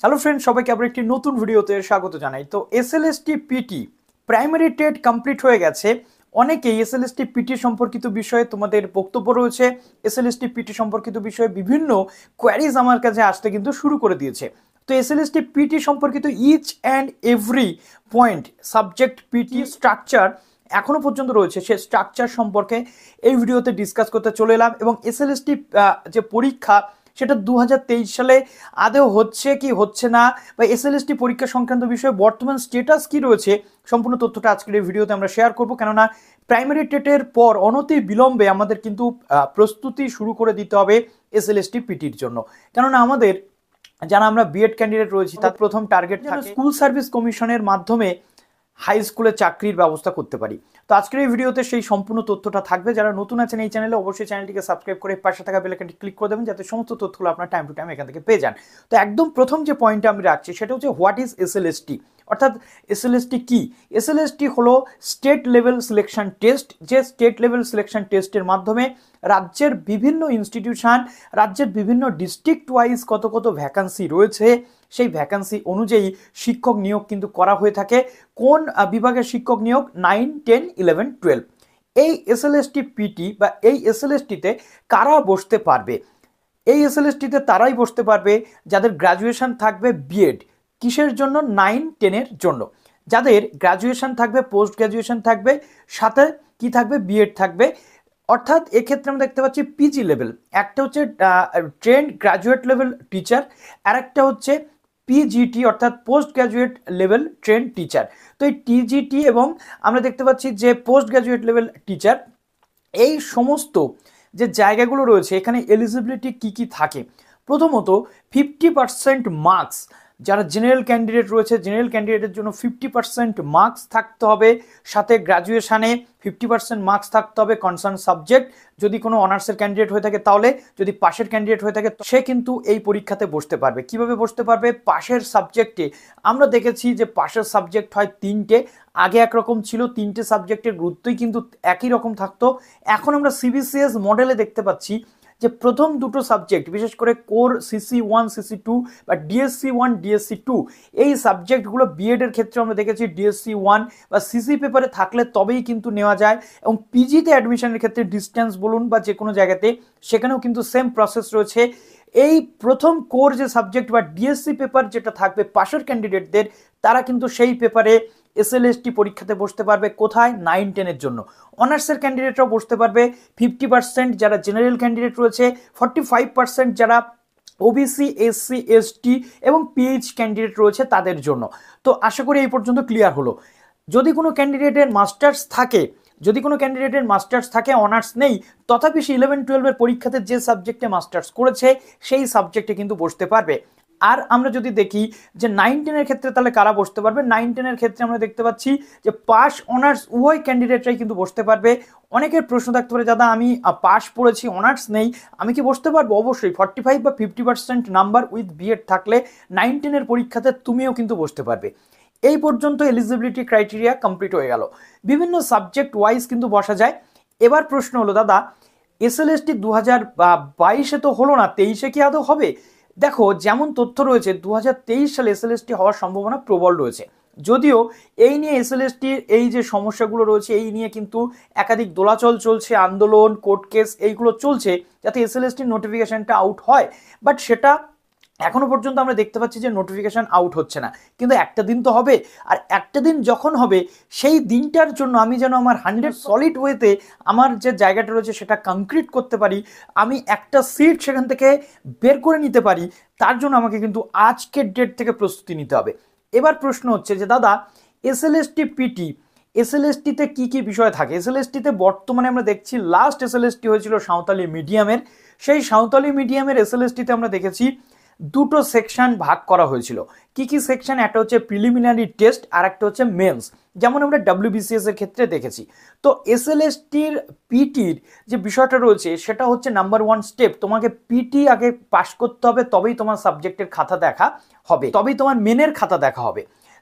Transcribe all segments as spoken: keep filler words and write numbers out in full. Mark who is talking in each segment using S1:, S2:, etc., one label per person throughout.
S1: Hello friend, সবাইকে আবার একটি নতুন ভিডিওতে স্বাগত জানাই। তো SLST PT primary TET complete হয়ে গেছে। অনেকেই এসএলএসটি পিটি সম্পর্কিত বিষয়ে তোমাদের বক্তব্য রয়েছে। এসএলএসটি পিটি সম্পর্কিত বিষয়ে বিভিন্ন কোয়ারিজ আমার কাছে আসতে কিন্তু শুরু করে দিয়েছে। তো এসএলএসটি পিটি সম্পর্কিত each and every point subject PT structure এখনো পর্যন্ত রয়েছে, সে স্ট্রাকচার সম্পর্কে এই ভিডিওতে ডিসকাস করতে চলে এলাম। এবং এসএলএসটি যে পরীক্ষা সেটা দু হাজার তেইশ সালে আদৌ হচ্ছে কি হচ্ছে না, বা এসএলএসটি পরীক্ষা সংক্রান্ত বিষয়ে বর্তমান স্টেটাস কি রয়েছে, সম্পূর্ণ তথ্যটা আজকের এই ভিডিওতে আমরা শেয়ার করব। কেননা প্রাইমারি টেটের পর অনতি বিলম্বে আমাদের কিন্তু প্রস্তুতি শুরু করে দিতে হবে এসএলএসটি পিটির জন্য। কেননা আমাদের যারা আমরা বিএড ক্যান্ডিডেট রয়েছি তার প্রথম টার্গেট থাকে স্কুল সার্ভিস কমিশনের মাধ্যমে হাই স্কুলে চাকরির ব্যবস্থা করতে পারি। তো আজকের এই ভিডিওতে সেই সম্পূর্ণ তথ্যটা থাকবে। যারা নতুন আছেন এই চ্যানেলে, অবশ্যই চ্যানেলটিকে সাবস্ক্রাইব করে পাশে থাকা বেল আইকনটি ক্লিক করে দেবেন, যাতে সমস্ত তথ্যগুলো আপনার টাইম টু টাইম এখান থেকে পেয়ে যান। তো একদম প্রথম যে পয়েন্টটা আমি রাখছি সেটা হচ্ছে হোয়াট ইজ এসএলএসটি, অর্থাৎ এসএলএসটি কি। এসএলএসটি হলো স্টেট লেভেল সিলেকশন টেস্ট, যে স্টেট লেভেল সিলেকশন টেস্টের মাধ্যমে রাজ্যের বিভিন্ন ইনস্টিটিউশন, রাজ্যের বিভিন্ন ডিস্ট্রিক্ট ওয়াইজ কত কত ভ্যাকান্সি রয়েছে, সেই ভ্যাকান্সি অনুযায়ী শিক্ষক নিয়োগ কিন্তু করা হয়ে থাকে। কোন বিভাগের শিক্ষক নিয়োগ? Nine, ten, eleven, twelve. এই এসএলএসটি পিটি বা এই এসএলএসটিতে কারা বসতে পারবে? এই এসএলএসটিতে তারাই বসতে পারবে যাদের গ্র্যাজুয়েশন থাকবে বিএড। কিসের জন্য? নাইন, টেনের জন্য। যাদের গ্র্যাজুয়েশন থাকবে, পোস্ট গ্র্যাজুয়েশন থাকবে, সাথে কি থাকবে? বিএড থাকবে। অর্থাৎ এক্ষেত্রে আমরা দেখতে পাচ্ছি পিজি লেভেল, একটা হচ্ছে ট্রেন্ড গ্র্যাজুয়েট লেভেল টিচার, আর একটা হচ্ছে পিজিটি অর্থাৎ post graduate level trained teacher. তো এই টিজিটি এবং আমরা দেখতে পাচ্ছি যে পোস্ট গ্র্যাজুয়েট লেভেল টিচার, এই সমস্ত যে জায়গাগুলো রয়েছে এখানে এলিজিবিলিটি কি কি থাকে? প্রথমত ফিফটি পার্সেন্ট মার্কস, যারা জেনারেল ক্যান্ডিডেট রয়েছে জেনারেল ক্যান্ডিডেটের জন্য ফিফটি পার্সেন্ট মার্কস থাকতে হবে, সাথে গ্র্যাজুয়েশানে ফিফটি পার্সেন্ট মার্কস থাকতে হবে কনসার্ন সাবজেক্ট। যদি কোনো অনার্সের ক্যান্ডিডেট হয়ে থাকে তাহলে, যদি পাশের ক্যান্ডিডেট হয়ে থাকে সে কিন্তু এই পরীক্ষাতে বসতে পারবে। কিভাবে বসতে পারবে? পাশের সাবজেক্টে আমরা দেখেছি যে পাশের সাবজেক্ট হয় তিনটে, আগে একরকম ছিল, তিনটে সাবজেক্টের গুরুত্বই কিন্তু একই রকম থাকতো। এখন আমরা সিবিসিএস মডেলে দেখতে পাচ্ছি যে প্রথম দুটো সাবজেক্ট, বিশেষ করে core CC one, CC two বা ডিএসসি ওয়ান, ডিএসসি টু, এই সাবজেক্টগুলো বিএডের ক্ষেত্রে আমরা দেখেছি ডিএসসি ওয়ান বা সিসি পেপারে থাকলে তবেই কিন্তু নেওয়া যায়। এবং পিজিতে অ্যাডমিশনের ক্ষেত্রে ডিস্টেন্স বলুন বা যে কোনো জায়গাতে, সেখানেও কিন্তু সেম প্রসেস রয়েছে। এই প্রথম কোর যে সাবজেক্ট বা ডিএসসি পেপার যেটা থাকবে পাশের ক্যান্ডিডেটদের, তারা কিন্তু সেই পেপারে এসএলএসটি পরীক্ষাতে বসতে পারবে। কোথায়? নাইন, টেনের জন্য। অনার্সের ক্যান্ডিডেটরাও বসতে পারবে। ফিফটি পার্সেন্ট যারা জেনারেল ক্যান্ডিডেট রয়েছে, ফর্টি ফাইভ পার্সেন্ট যারা ওবিসি, এসসি, এসটি এবং পিএইচ ক্যান্ডিডেট রয়েছে তাদের জন্য। তো আশা করি এই পর্যন্ত ক্লিয়ার হলো। যদি কোনো ক্যান্ডিডেটের মাস্টার্স থাকে, যদি কোনো ক্যান্ডিডেটের মাস্টার্স থাকে, অনার্স নেই, তথাপি সে ইলেভেন টুয়েলভের পরীক্ষাতে যে সাবজেক্টে মাস্টার্স করেছে সেই সাবজেক্টে কিন্তু বসতে পারবে। আর আমরা যদি দেখি যে নাইন টেনের ক্ষেত্রে তাহলে কারা বসতে পারবে? নাইন টেনের ক্ষেত্রে আমরা দেখতে পাচ্ছি যে পাস অনার্স উভয় ক্যান্ডিডেটরাই কিন্তু বসতে পারবে। অনেকের প্রশ্ন থাকতে পারে, দাদা আমি পাস পড়েছি, অনার্স নেই, আমি কি বসতে পারবো? অবশ্যই ফর্টি ফাইভ বা fifty percent number with BEd থাকলে নাইন টেনের পরীক্ষাতে তুমিও কিন্তু বসতে পারবে। এই পর্যন্ত এলিজিবিলিটি ক্রাইটেরিয়া কমপ্লিট হয়ে গেল। বিভিন্ন সাবজেক্ট ওয়াইজ কিন্তু বসা যায়। এবার প্রশ্ন হলো, দাদা এসএলএসটি দু হাজার বাইশে তো হলো না, তেইশে কি আদৌ হবে? দেখো, যেমন তথ্য রয়েছে দু হাজার তেইশ সালে এসএলএসটি হওয়ার সম্ভাবনা প্রবল রয়েছে। যদিও এই নিয়ে এসএলএসটির এই যে সমস্যাগুলো রয়েছে এই নিয়ে কিন্তু একাধিক দোলাচল চলছে, আন্দোলন, কোর্ট কেস এইগুলো চলছে যাতে এসএলএসটির নোটিফিকেশনটা আউট হয়। বাট সেটা এখনো পর্যন্ত আমরা দেখতে পাচ্ছি যে নোটিফিকেশন আউট হচ্ছে না। কিন্তু একটা দিন তো হবে, আর একটা দিন যখন হবে সেই দিনটার জন্য আমি যেন আমার হান্ড্রেড সলিড ওয়েতে আমার যে জায়গাটা রয়েছে সেটা কংক্রিট করতে পারি, আমি একটা সিট সেখান থেকে বের করে নিতে পারি, তার জন্য আমাকে কিন্তু আজকের ডেট থেকে প্রস্তুতি নিতে হবে। এবার প্রশ্ন হচ্ছে যে দাদা এসএলএসটি পিটি, এসএলএসটিতে কি কি বিষয় থাকে? এসএলএসটিতে বর্তমানে আমরা দেখছি লাস্ট এসএলএসটি হয়েছিল সাঁওতালি মিডিয়ামের। সেই সাঁওতালি মিডিয়ামের এসএলএসটিতে আমরা দেখেছি দুটো সেকশন ভাগ করা হয়েছিল। কি কি সেকশন? একটা হচ্ছে প্রিলিমিনারি টেস্ট আর একটা হচ্ছে মেন্স, যেমন আমরা ডাব্লিউবিসিএস এর ক্ষেত্রে দেখেছি। তো এসএলএসটির পিটির যে বিষয়টা রয়েছে সেটা হচ্ছে নাম্বার ওয়ান স্টেপ, তোমাকে পিটি আগে পাস করতে হবে, তবেই তোমার সাবজেক্টের খাতা দেখা হবে, তবেই তোমার মেনের খাতা দেখা হবে।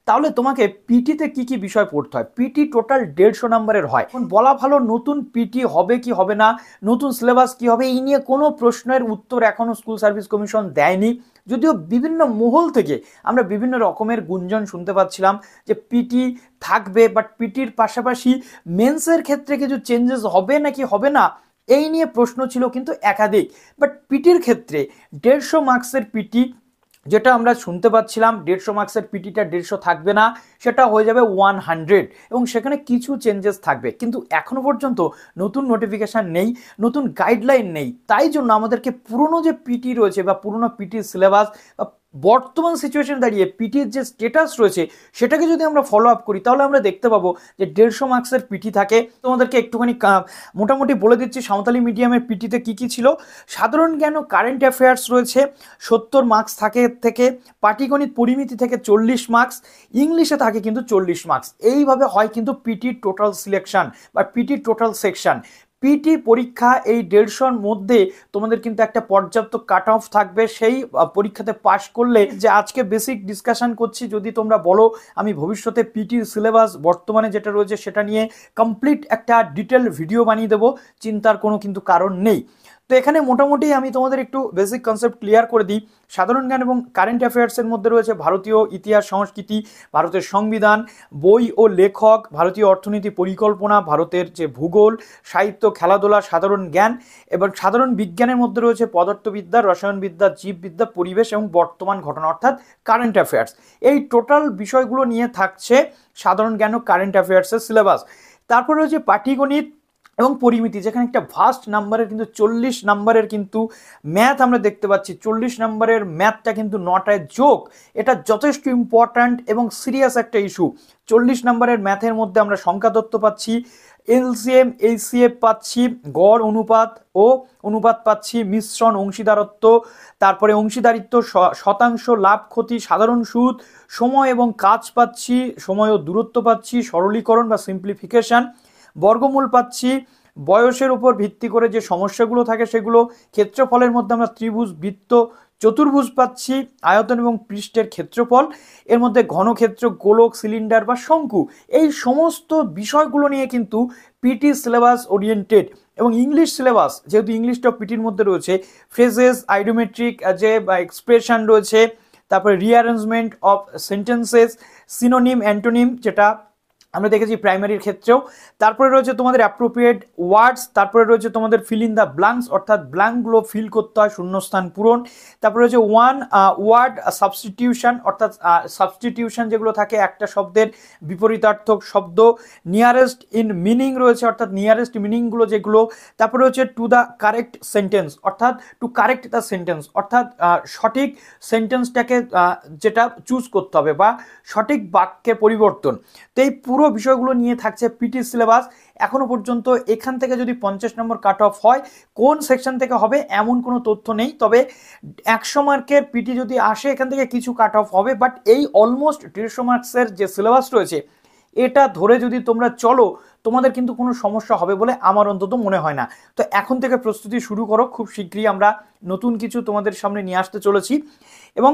S1: তাহলে তোমাকে পিটিতে কি কি বিষয় পড়তে হয়। পিটি টোটাল দেড়শো নম্বরের হয়। এখন বলা ভালো নতুন পিটি হবে কি হবে না, নতুন সিলেবাস কি হবে, এই নিয়ে কোনো প্রশ্নের উত্তর এখনো স্কুল সার্ভিস কমিশন দেয়নি। যদিও বিভিন্ন মহল থেকে আমরা বিভিন্ন রকমের গুঞ্জন শুনতে পাচ্ছিলাম যে পিটি থাকবে, বাট পিটির পাশাপাশি মেন্সের ক্ষেত্রে কিছু চেঞ্জেস হবে নাকি হবে না, এই নিয়ে প্রশ্ন ছিল কিন্তু একাধিক। বাট পিটির ক্ষেত্রে দেড়শো মার্কসের পিটি যেটা আমরা শুনতে পাচ্ছিলাম, দেড়শো মার্কসের পিটিটা দেড়শো থাকবে না, সেটা হয়ে যাবে ওয়ান হান্ড্রেড, এবং সেখানে কিছু চেঞ্জেস থাকবে। কিন্তু এখনো পর্যন্ত নতুন নোটিফিকেশান নেই, নতুন গাইডলাইন নেই। তাই জন্য আমাদেরকে পুরনো যে পিটি রয়েছে বা পুরনো পিটির সিলেবাস বা বর্তমান সিচুয়েশন দাঁড়িয়ে পিটির যে স্টেটাস রয়েছে সেটাকে যদি আমরা ফলো আপ করি, তাহলে আমরা দেখতে পাবো যে দেড়শো মার্কসের পিটি থাকে। তোমাদেরকে একটুখানি মোটামুটি বলে দিচ্ছি সাঁওতালি মিডিয়ামের পিটিতে কি কি ছিল। সাধারণ জ্ঞান ও কারেন্ট অ্যাফেয়ার্স রয়েছে সত্তর মার্কস থাকে থেকে, পাটিগণিত পরিমিতি থেকে চল্লিশ মার্কস, ইংলিশে থাকে কিন্তু চল্লিশ মার্কস। এইভাবে হয় কিন্তু পিটির টোটাল সিলেকশন বা পিটির টোটাল সেকশন। পিটি পরীক্ষা এই দেড়শোর মধ্যে তোমাদের কিন্তু একটা পর্যাপ্ত কাট অফ থাকবে। সেই পরীক্ষাতে পাশ করলে, যে আজকে বেসিক ডিসকাশন করছি, যদি তোমরা বলো আমি ভবিষ্যতে পিটির সিলেবাস বর্তমানে যেটা রয়েছে সেটা নিয়ে কমপ্লিট একটা ডিটেল ভিডিও বানিয়ে দেবো, চিন্তার কোনো কিন্তু কারণ নেই। তো এখানে মোটামুটি আমি তোমাদের একটু বেসিক কনসেপ্ট ক্লিয়ার করে দিই। সাধারণ জ্ঞান এবং কারেন্ট অ্যাফেয়ার্সের মধ্যে রয়েছে ভারতীয় ইতিহাস সংস্কৃতি, ভারতের সংবিধান, বই ও লেখক, ভারতীয় অর্থনীতি পরিকল্পনা, ভারতের যে ভূগোল, সাহিত্য, খেলাধুলা, সাধারণ জ্ঞান এবং সাধারণ বিজ্ঞানের মধ্যে রয়েছে পদার্থবিদ্যা, রসায়নবিদ্যা, জীববিদ্যা, পরিবেশ এবং বর্তমান ঘটনা অর্থাৎ কারেন্ট অ্যাফেয়ার্স। এই টোটাল বিষয়গুলো নিয়ে থাকছে সাধারণ জ্ঞান ও কারেন্ট অ্যাফেয়ার্সের সিলেবাস। তারপরে রয়েছে পাটিগণিত এবং পরিমিতি, যেখানে একটা ভাস্ট নাম্বারের কিন্তু চল্লিশ নাম্বারের কিন্তু ম্যাথ আমরা দেখতে পাচ্ছি। চল্লিশ নাম্বারের ম্যাথটা কিন্তু নটায় যোগ, এটা যথেষ্ট ইম্পর্ট্যান্ট এবং সিরিয়াস একটা ইস্যু। চল্লিশ নাম্বারের ম্যাথের মধ্যে আমরা সংখ্যা তত্ত্ব পাচ্ছি, এলসিএম এইচসিএফ পাচ্ছি, গড় অনুপাত ও অনুপাত পাচ্ছি, মিশ্রণ, অংশীদারত্ব, তারপরে অংশীদারিত্ব, শতাংশ, লাভ ক্ষতি, সাধারণ সুদ, সময় এবং কাজ পাচ্ছি, সময় ও দূরত্ব পাচ্ছি, সরলীকরণ বা সিম্পলিফিকেশন, বর্গমূল পাচ্ছি, বয়সের উপর ভিত্তি করে যে সমস্যাগুলো থাকে সেগুলো, ক্ষেত্রফলের মধ্যে আমরা ত্রিভুজ, বৃত্ত, চতুর্ভুজ পাচ্ছি, আয়তন এবং পৃষ্ঠের ক্ষেত্রফল, এর মধ্যে ঘনক্ষেত্র, গোলক, সিলিন্ডার বা শঙ্কু, এই সমস্ত বিষয়গুলো নিয়ে কিন্তু পিটি সিলেবাস ওরিয়েন্টেড। এবং ইংলিশ সিলেবাস, যেহেতু ইংলিশটা পিটির মধ্যে রয়েছে, ফ্রেজেস, আইডিওমেট্রিক যে এক্সপ্রেশন রয়েছে, তারপরে rearrangement of sentences, synonym, antonym, যেটা আমরা দেখেছি প্রাইমারির ক্ষেত্রেও। তারপরে রয়েছে তোমাদের অ্যাপ্রোপ্রিয়েট ওয়ার্ডস, তারপরে রয়েছে তোমাদের ফিল ইন দ্য ব্ল্যাঙ্কস, অর্থাৎ ব্ল্যাঙ্কগুলো ফিল করতে হয়, শূন্যস্থান পূরণ। তারপরে রয়েছে ওয়ান ওয়ার্ড সাবস্টিটিউশন, অর্থাৎ সাবস্টিটিউশন যেগুলো থাকে একটা শব্দের বিপরীতার্থক শব্দ। নিয়ারেস্ট ইন মিনিং রয়েছে, অর্থাৎ নিয়ারেস্ট মিনিংগুলো যেগুলো। তারপরে রয়েছে টু দ্য কারেক্ট সেন্টেন্স, অর্থাৎ টু কারেক্ট দ্য সেন্টেন্স, অর্থাৎ সঠিক সেন্টেন্সটাকে যেটা চুজ করতে হবে বা সঠিক বাক্যে পরিবর্তন। তো এই পুরো বিষয়গুলো নিয়ে থাকছে পিটি সিলেবাস। এখনো পর্যন্ত এখান থেকে যদি পঞ্চাশ নম্বর কাট অফ হয়, কোন সেকশন থেকে হবে এমন কোনো তথ্য নেই, তবে একশো মার্কের পিটি যদি আসে এখান থেকে কিছু কাট অফ হবে। বাট এই অলমোস্ট দেড়শো মার্কসের যে সিলেবাস রয়েছে এটা ধরে যদি তোমরা চলো, তোমাদের কিন্তু কোনো সমস্যা হবে বলে আমার অন্তত মনে হয় না। তো এখন থেকে প্রস্তুতি শুরু করো, খুব শীঘ্রই আমরা নতুন কিছু তোমাদের সামনে নিয়ে আসতে চলেছি। এবং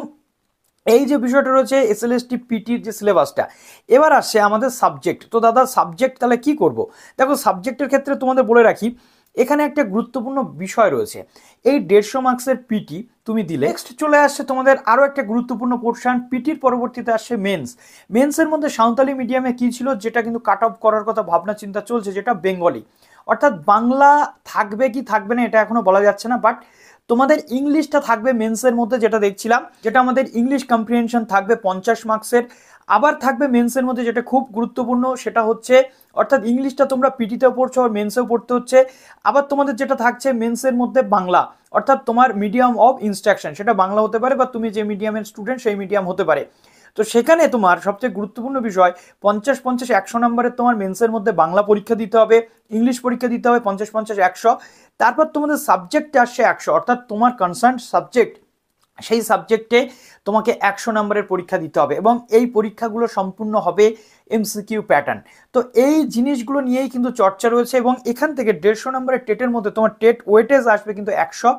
S1: এই যে বিষয়টা রয়েছে এসএলএসটি পিটির যে সিলেবাসটা, এবার আসছে আমাদের সাবজেক্ট। তো দাদা সাবজেক্ট তাহলে কি করব? দেখো সাবজেক্টের ক্ষেত্রে তোমাদের বলে রাখি, এখানে একটা গুরুত্বপূর্ণ বিষয় রয়েছে। এই দেড়শো মার্কসের পিটি তুমি দিলে নেক্সট চলে আসছে তোমাদের আরও একটা গুরুত্বপূর্ণ পোর্শন। পিটির পরবর্তীতে আসছে মেন্স। মেন্সের মধ্যে সাঁওতালি মিডিয়ামে কি ছিল, যেটা কিন্তু কাট অফ করার কথা ভাবনা চিন্তা চলছে, যেটা বেঙ্গলি, অর্থাৎ বাংলা থাকবে কি থাকবে না এটা এখনো বলা যাচ্ছে না। বাট তোমাদের ইংলিশটা থাকবে মেন্সের মধ্যে, যেটা দেখছিলাম, যেটা আমাদের ইংলিশ কম্প্রিহেনশন থাকবে পঞ্চাশ মার্কসের। আবার থাকবে মেন্সের মধ্যে যেটা খুব গুরুত্বপূর্ণ, সেটা হচ্ছে অর্থাৎ ইংলিশটা তোমরা পিটিতেও পড়ছো আর মেন্সেও পড়তে হচ্ছে। আবার তোমাদের যেটা থাকছে মেন্সের মধ্যে বাংলা, অর্থাৎ তোমার মিডিয়াম অফ ইনস্ট্রাকশন, সেটা বাংলা হতে পারে বা তুমি যে মিডিয়ামের স্টুডেন্ট সেই মিডিয়াম হতে পারে। তো সেখানে তোমার সবচেয়ে গুরুত্বপূর্ণ বিষয়, পঞ্চাশ পঞ্চাশ একশো নম্বরের তোমার মেন্সের মধ্যে বাংলা পরীক্ষা দিতে হবে, ইংলিশ পরীক্ষা দিতে হবে পঞ্চাশ পঞ্চাশ একশো। তারপর তোমাদের সাবজেক্টে আসছে একশো, অর্থাৎ তোমার কনসার্ন সাবজেক্ট, সেই সাবজেক্টে তোমাকে একশো নম্বরের পরীক্ষা দিতে হবে এবং এই পরীক্ষাগুলো সম্পূর্ণ হবে এমসিকিউ প্যাটার্ন। তো এই জিনিসগুলো নিয়েই কিন্তু চর্চা রয়েছে এবং এখান থেকে দেড়শো নম্বরের টেটের মধ্যে তোমার টেট ওয়েটেজ আসবে কিন্তু একশো,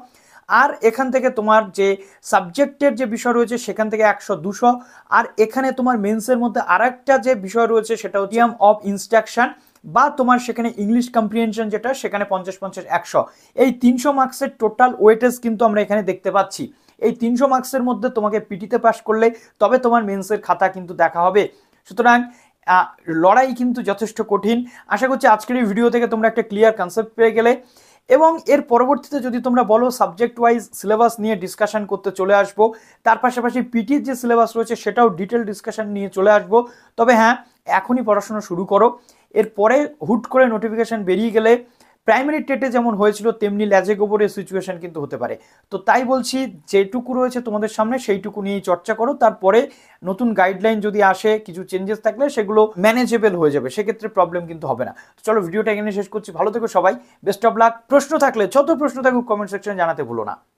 S1: আর এখান থেকে তোমার যে সাবজেক্টের যে বিষয় রয়েছে সেখান থেকে একশো দুশো। আর এখানে তোমার মেন্সের মধ্যে আর একটা যে বিষয় রয়েছে সেটা হচ্ছে অফ ইনস্ট্রাকশন বা তোমার সেখানে ইংলিশ কম্প্রিহেনশন যেটা, সেখানে পঞ্চাশ পঞ্চাশ একশো, এই তিনশো মার্কসের টোটাল ওয়েটেজ কিন্তু আমরা এখানে দেখতে পাচ্ছি। এই তিনশো মার্কসের মধ্যে তোমাকে পিটিতে পাস করলে তবে তোমার মেন্সের খাতা কিন্তু দেখা হবে। সুতরাং লড়াই কিন্তু যথেষ্ট কঠিন। আশা করছি আজকের এই ভিডিও থেকে তোমরা একটা ক্লিয়ার কনসেপ্ট পেয়ে গেলে, এবং এর পরবর্তীতে যদি তোমরা বলো সাবজেক্ট ওয়াইজ সিলেবাস নিয়ে ডিসকাশন করতে চলে আসবো, তার পাশাপাশি পিটির যে সিলেবাস রয়েছে সেটাও ডিটেল ডিসকাশন নিয়ে চলে আসবো। তবে হ্যাঁ, এখনই পড়াশোনা শুরু করো, এরপরে হুট করে নোটিফিকেশন বেরিয়ে গেলে প্রাইমারি টেটে যেমন হয়েছিল তেমনি ল্যাজে গোবরের সিচুয়েশন কিন্তু হতে পারে। তো তাই বলছি, যেটুকু রয়েছে তোমাদের সামনে সেইটুকু নিয়েই চর্চা করো, তারপরে নতুন গাইডলাইন যদি আসে, কিছু চেঞ্জেস থাকলে সেগুলো ম্যানেজেবল হয়ে যাবে, সেক্ষেত্রে প্রবলেম কিন্তু হবে না। তো চলো ভিডিওটা এখানে শেষ করছি, ভালো থেকো সবাই, বেস্ট অফ লাক। প্রশ্ন থাকলে, যত প্রশ্ন থাকুক কমেন্ট সেকশনে জানাতে ভুলো না।